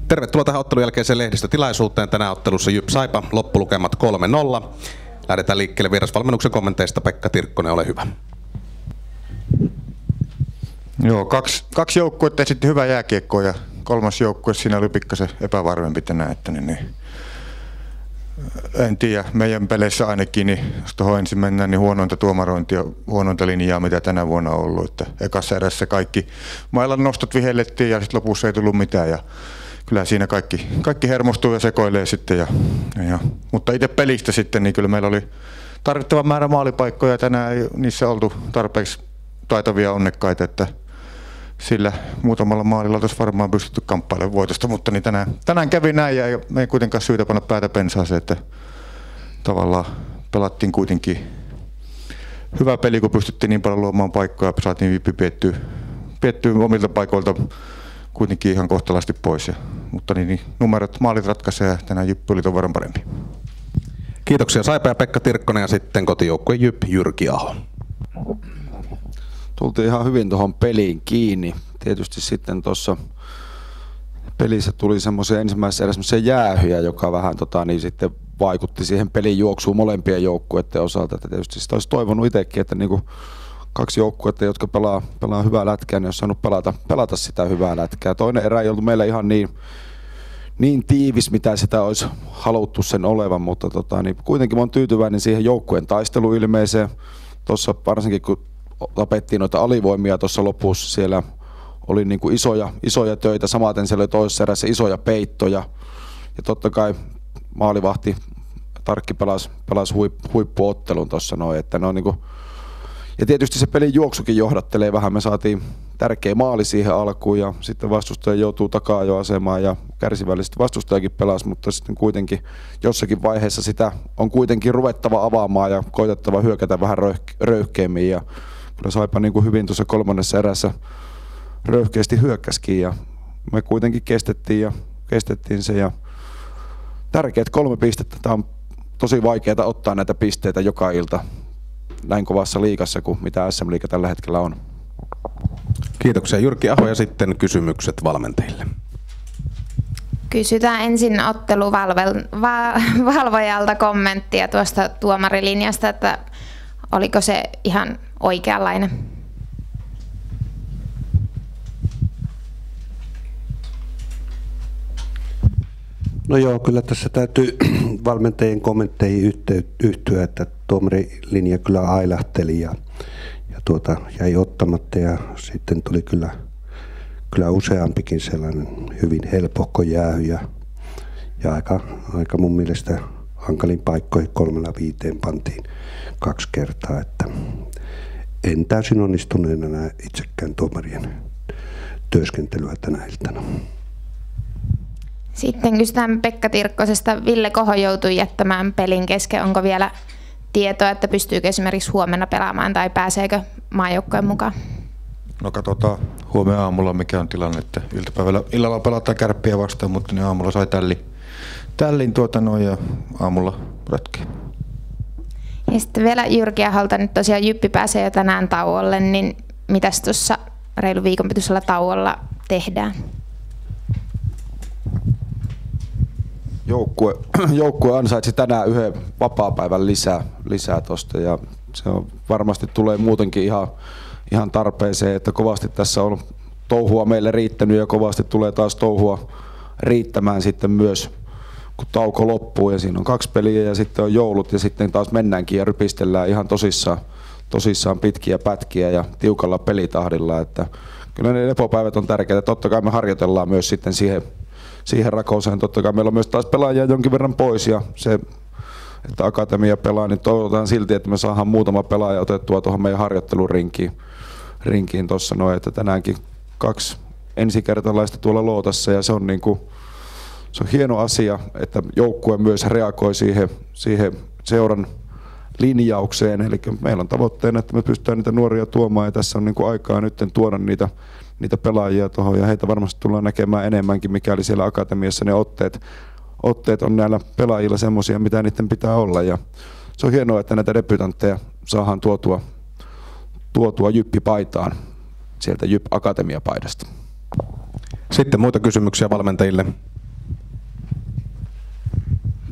Tervetuloa tähän ottelun jälkeiseen lehdistötilaisuuteen. Tänään ottelussa Jyp Saipa, loppulukemat 3-0. Lähdetään liikkeelle vierasvalmennuksen kommenteista. Pekka Tirkkonen, ole hyvä. Joo, kaksi joukkuetta esitti hyvää jääkiekkoa ja kolmas joukkue siinä oli pikkasen epävarmempi tänään. Niin, en tiedä, meidän peleissä ainakin, niin jos tuohon ensin mennään, niin huonointa tuomarointia, huonointa linjaa, mitä tänä vuonna on ollut. Että ekassa erässä kaikki mailan nostot vihellettiin ja sitten lopussa ei tullut mitään. Ja kyllä siinä kaikki hermostuu ja sekoilee sitten. Mutta itse pelistä sitten, niin kyllä meillä oli tarvittava määrä maalipaikkoja. Tänään ei niissä oltu tarpeeksi taitavia onnekkaita, että sillä muutamalla maalilla olisi varmaan pystytty kamppailemaan voitosta, mutta niin tänään kävi näin ja me ei kuitenkaan syytä panna päätä pensaaseen, että tavallaan pelattiin kuitenkin hyvä peli, kun pystyttiin niin paljon luomaan paikkoja ja saatiin Jyppi piettyä omilta paikoilta kuitenkin ihan kohtalaisesti pois. Mutta niin numerot, maalit ratkaisee ja tänään Jyppi oli ton verran parempi. Kiitoksia Saipa ja Pekka Tirkkonen ja sitten kotijoukkue Jyp Jyrki Aho. Tultiin ihan hyvin tuohon peliin kiinni. Tietysti sitten tuossa pelissä tuli semmoisia ensimmäisessä erässä jäähyjä, joka vähän niin sitten vaikutti siihen pelin juoksuun molempien joukkueiden osalta. Että tietysti sitä olisi toivonut itsekin, että niinku kaksi joukkuetta, jotka pelaa hyvää lätkää, niin olisi saanut pelata sitä hyvää lätkää. Toinen erä ei ollut meillä ihan niin tiivis, mitä sitä olisi haluttu sen olevan, mutta niin kuitenkin olen tyytyväinen siihen joukkueen taisteluilmeeseen. Tuossa varsinkin kun tapettiin noita alivoimia tuossa lopussa, siellä oli niin kuin isoja töitä, samaten siellä oli toisessa erässä isoja peittoja ja totta kai maalivahti Tarkki pelasi huippuottelun tuossa noin, että ne on niin kuin, ja tietysti se pelin juoksukin johdattelee vähän, me saatiin tärkeä maali siihen alkuun ja sitten vastustaja joutuu taka-ajoasemaan ja kärsivällisesti vastustajakin pelasi, mutta sitten kuitenkin jossakin vaiheessa sitä on kuitenkin ruvettava avaamaan ja koitettava hyökätä vähän röyhkeämmin ja kyllä Saipa niin kuin hyvin tuossa kolmannessa erässä röyhkeästi hyökkäskin ja me kuitenkin kestettiin se ja tärkeät 3 pistettä. Tämä on tosi vaikeaa ottaa näitä pisteitä joka ilta näin kovassa liigassa kuin mitä SM-liiga tällä hetkellä on. Kiitoksia Jyrki Aho ja sitten kysymykset valmentajille. Kysytään ensin otteluvalvojalta kommenttia tuosta tuomarilinjasta, että oliko se ihan oikeanlainen? No joo, kyllä tässä täytyy valmentajien kommentteihin yhtyä, että tuomarilinja kyllä ailahteli ja jäi ottamatta ja sitten tuli kyllä useampikin sellainen hyvin helpohko jäähy ja aika mun mielestä hankalin paikkoihin 3-5 pantiin 2 kertaa, että en täysin onnistuneena näe itsekään tuomarien työskentelyä tänä iltana. Sitten kysytään Pekka Tirkkosesta. Ville Koho joutui jättämään pelin kesken. Onko vielä tietoa, että pystyykö esimerkiksi huomenna pelaamaan tai pääseekö maajoukkojen mukaan? No katsotaan huomenna aamulla mikä on tilanne, että illalla pelataan Kärppiä vastaan, mutta niin aamulla sai tällin ja aamulla retkeen. Ja sitten vielä Jyrki Aholta, nyt tosiaan Jyppi pääsee jo tänään tauolle, niin mitäs tuossa reilun viikon pituisella tauolla tehdään? Joukkue ansaitsi tänään yhden vapaapäivän lisää tosta ja se on, varmasti tulee muutenkin ihan tarpeeseen, että kovasti tässä on touhua meille riittänyt ja kovasti tulee taas touhua riittämään sitten myös kun tauko loppuu ja siinä on 2 peliä ja sitten on joulut ja sitten taas mennäänkin ja rypistellään ihan tosissaan pitkiä pätkiä ja tiukalla pelitahdilla, että kyllä ne lepopäivät on tärkeitä. Totta kai me harjoitellaan myös sitten siihen rakouseen. Totta kai meillä on myös taas pelaajia jonkin verran pois ja se, että akatemia pelaa, niin toivotaan silti, että me saadaan muutama pelaaja otettua tuohon meidän harjoittelurinkiin tuossa noin, että tänäänkin 2 ensikertalaista tuolla Lootassa ja se on hieno asia, että joukkue myös reagoi siihen seuran linjaukseen, eli meillä on tavoitteena, että me pystytään niitä nuoria tuomaan ja tässä on aikaa nyt tuoda niitä pelaajia tuohon ja heitä varmasti tullaan näkemään enemmänkin, mikäli siellä akatemiassa ne otteet on näillä pelaajilla semmoisia, mitä niiden pitää olla ja se on hienoa, että näitä debutantteja saadaan tuotua Jyppi-paitaan sieltä Jyp Akatemia-paidasta. Sitten muita kysymyksiä valmentajille.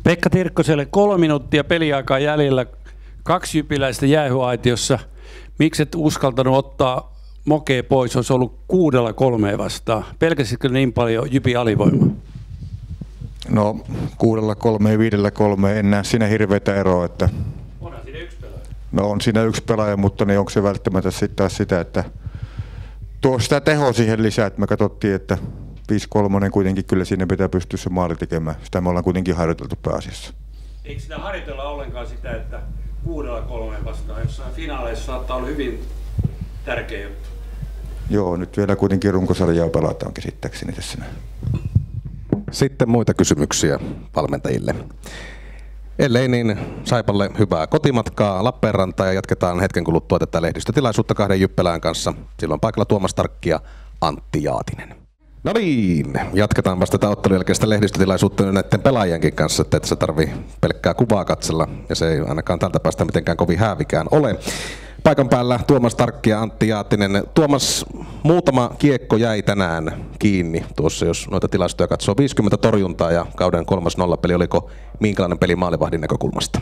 Pekka Tirkkoselle 3 minuuttia peliaikaa jäljellä, 2 jypiläistä jäähyaitiossa. Miksi et uskaltanut ottaa Mokee pois, olisi ollut 6-3 vastaan. Pelkäsitkö niin paljon Jypin alivoimaa? No 6-3 ja 5-3 en näe siinä hirveätä eroa. Että Onhan siinä 1 pelaaja. no on siinä 1 pelaaja, mutta niin onko se välttämättä sitten taas sitä, että tuo sitä tehoa siihen lisää, että me katsottiin, että 5-3 kuitenkin kyllä siinä pitää pystyä se maali tekemään. Sitä me ollaan kuitenkin harjoiteltu pääasiassa. Eikö sitä harjoitella ollenkaan sitä, että 6-3 vastaan jossain finaaleissa saattaa olla hyvin tärkeä juttu? Joo, nyt vielä kuitenkin runkosarjaa pelataan käsittääkseni tässä näin. Sitten muita kysymyksiä valmentajille. Ellei niin Saipalle hyvää kotimatkaa Lappeenrantaan ja jatketaan hetken kuluttua tätä lehdistötilaisuutta 2 jyppälään kanssa. Silloin paikalla Tuomas Tarkki ja Antti Jaatinen. No niin, jatketaan vasta tätä ottelun jälkeistä lehdistötilaisuutta näiden pelaajienkin kanssa, että et sä tarvii pelkkää kuvaa katsella ja se ei ainakaan tältä päästä mitenkään kovin häävikään ole. Paikan päällä Tuomas Tarkki ja Antti Jaatinen. Tuomas, muutama kiekko jäi tänään kiinni tuossa, jos noita tilastoja katsoo. 50 torjuntaa ja kauden 3. nollapeli. Oliko minkälainen peli maalivahdin näkökulmasta?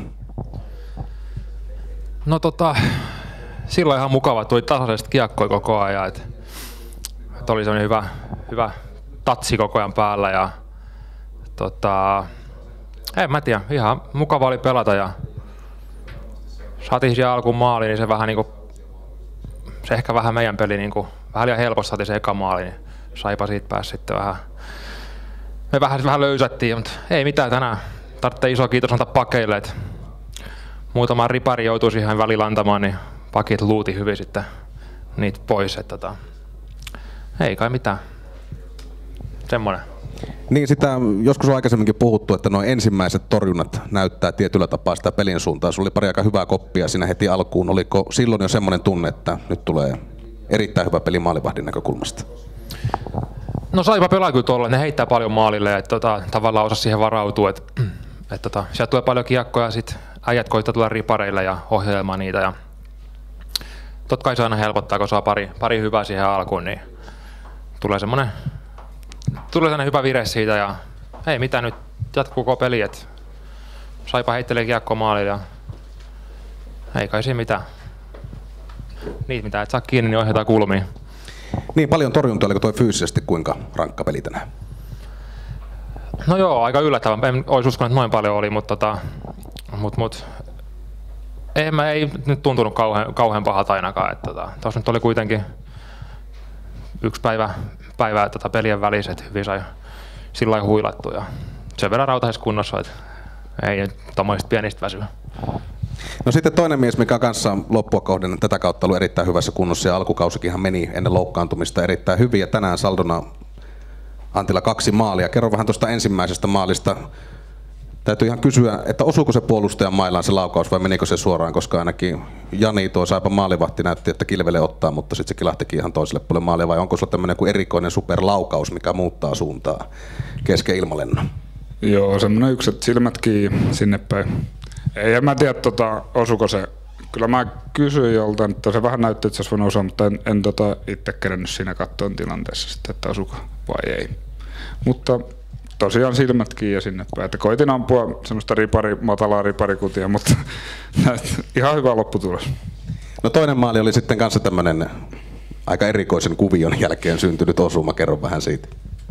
No silloin ihan mukava, tuli tasaisesti kiekkoja koko ajan. Että oli semmoinen hyvä tatsi koko ajan päällä ja en mä tiedä, ihan mukava oli pelata ja saatiin siihen alkuun maali, niin se vähän niinku, se ehkä vähän meidän peli niinku, vähän liian helposti saatiin se eka maali, niin Saipa siitä pääsi sitten vähän, me vähän löysättiin, mutta ei mitään tänään. Tarvitsee iso kiitos antaa pakeille, että muutama ripari joutui siihen välillä antamaan, niin pakit luuti hyvin sitten niitä pois, että ei kai mitään. Semmoinen. Niin, sitä joskus on aikaisemminkin puhuttu, että nuo ensimmäiset torjunnat näyttää tietyllä tapaa sitä pelin suuntaan. Sulla oli pari aika hyvää koppia siinä heti alkuun. Oliko silloin jo semmoinen tunne, että nyt tulee erittäin hyvä peli maalivahdin näkökulmasta? No Saipa pelaa kyllä tuolla, ne heittää paljon maalille ja tavallaan osa siihen varautuu, että sieltä tulee paljon kiekkoja ja sitten äijät koittaa tulla ripareille ja ohjailemaan niitä. Ja totta kai se aina helpottaa, kun saa pari hyvää siihen alkuun, niin tulee semmoinen hyvä vire siitä ja ei mitään, nyt jatkuu koko peli, että Saipa heittelee kiekkoa maalille ja ei kai siinä mitään. Niitä mitä et saa kiinni, niin ohjataan kulmiin. Niin, paljon torjuntaa, oliko toi fyysisesti kuinka rankka peli tänään? No joo, aika yllättävän. En olisi uskonut, että noin paljon oli, mutta ei nyt tuntunut kauhean pahalta ainakaan. Tuossa nyt oli kuitenkin 1 päivää pelien väliset hyvin sai sillä lailla huilattu ja sen verran rautaisessa kunnossa, että ei nyt tommoisista pienistä väsyä. No sitten toinen mies, mikä on kanssa loppua kohden tätä kautta ollut erittäin hyvässä kunnossa ja alkukausikinhan meni ennen loukkaantumista erittäin hyvin ja tänään saldona Antilla 2 maalia. Kerro vähän tuosta ensimmäisestä maalista. Täytyy ihan kysyä, että osuuko se puolustajan mailaan se laukaus vai menikö se suoraan, koska ainakin Jani tuo Saipan maalivahti näytti, että Kilvele ottaa, mutta sitten se kilahtikin ihan toiselle puolelle maalia vai onko sulla tämmöinen kuin erikoinen superlaukaus, mikä muuttaa suuntaa kesken ilmalennon? Joo, semmoinen yksi, että silmät kiinni sinne päin. Ei, en mä tiedä, osuuko se. Kyllä mä kysyin joltain, että se vähän näytti, että se olisi voinut osua, mutta en itse kerennyt siinä kattoon tilanteessa sitten, että osuko vai ei. Mutta tosiaan silmät kiinni ja sinne päin. Että koitin ampua semmoista matalaa riparikutia, mutta ihan hyvä lopputulos. No toinen maali oli sitten kanssa tämmöinen aika erikoisen kuvion jälkeen syntynyt osuma. Kerro vähän siitä.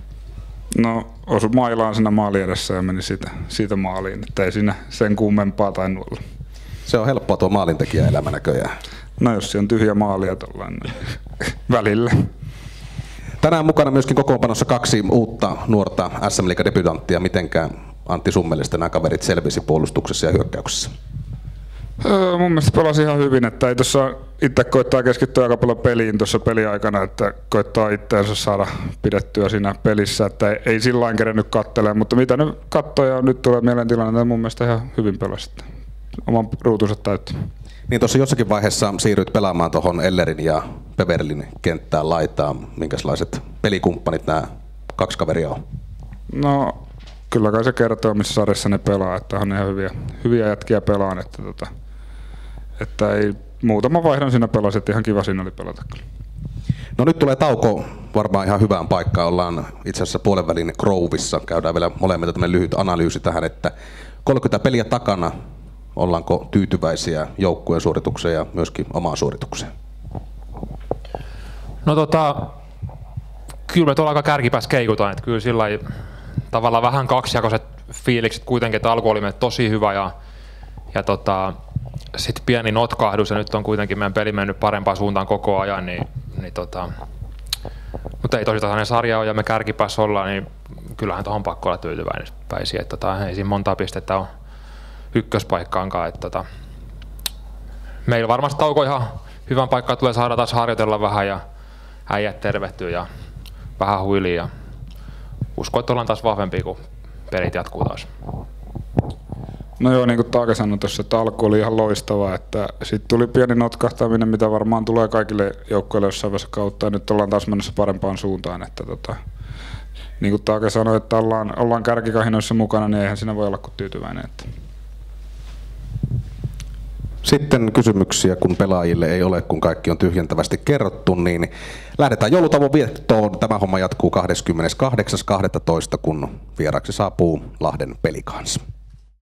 No osu mailaan siinä maali edessä ja meni siitä maaliin, että ei siinä sen kummempaa tainnut olla. Se on helppoa tuo maalintekijän elämä näköjään. No jos se on tyhjä maalia tollainen välillä. Tänään mukana myöskin kokoonpanossa 2 uutta nuorta SM-liiga-debutanttia. Mitenkään Antti sun mielestä nämä kaverit selvisi puolustuksessa ja hyökkäyksessä? Mun mielestä pelasi ihan hyvin, että ei tuossa itse koittaa keskittyä aika paljon peliin tuossa peliaikana, että koittaa itseensä saada pidettyä siinä pelissä, että ei sillain kerennyt katselemaan, mutta mitä nyt katsoo ja nyt tulee mieleen tilanne, että mun mielestä ihan hyvin pelasi. Oman ruutunsa täytti. Niin tuossa jossakin vaiheessa siirryt pelaamaan tuohon Ellerin ja Peverlin kenttään laitaan. Minkälaiset pelikumppanit nämä 2 kaveria on? No kyllä kai se kertoo, missä sarjassa ne pelaa, että on ihan hyviä jätkiä pelaan, että ei muutama vaihdon siinä pelasi, että ihan kiva siinä oli pelata kyllä. No nyt tulee tauko varmaan ihan hyvään paikkaan. Ollaan itse asiassa puolenvälin Groovissa. Käydään vielä molemmilta tämmöinen lyhyt analyysi tähän, että 30 peliä takana. Ollaanko tyytyväisiä joukkueen suoritukseen ja myöskin omaan suoritukseen? No kyllä me tuolla aika kärkipäässä keikutaan, että kyllä sillä tavallaan vähän kaksijakoiset fiilikset kuitenkin, että alku oli meille tosi hyvä ja sitten pieni notkahdus ja nyt on kuitenkin meidän peli mennyt parempaan suuntaan koko ajan, mutta ei tosiaan sarja ole ja me kärkipäässä ollaan, niin kyllähän tuohon pakko olla tyytyväisiä, että ei siinä monta pistettä ole ykköspaikkaankaan, että meillä varmasti tauko ihan hyvän paikkaan tulee saada taas harjoitella vähän ja äijät tervehtyy ja vähän huiliin ja uskon, että ollaan taas vahvempia, kun pelit jatkuu taas. No joo, niin kuin Taake sanoi tuossa, että alku oli ihan loistava, että sitten tuli pieni notkahtaminen, mitä varmaan tulee kaikille joukkoille jossain vaiheessa kautta, ja nyt ollaan taas menossa parempaan suuntaan, että niin kuin Taake sanoi, että ollaan kärkikahinoissa mukana, niin eihän siinä voi olla kuin tyytyväinen. Että. Sitten kysymyksiä, kun pelaajille ei ole, kun kaikki on tyhjentävästi kerrottu, niin lähdetään joulutauon viettoon. Tämä homma jatkuu 28.12., kun vieraksi saapuu Lahden Pelicans.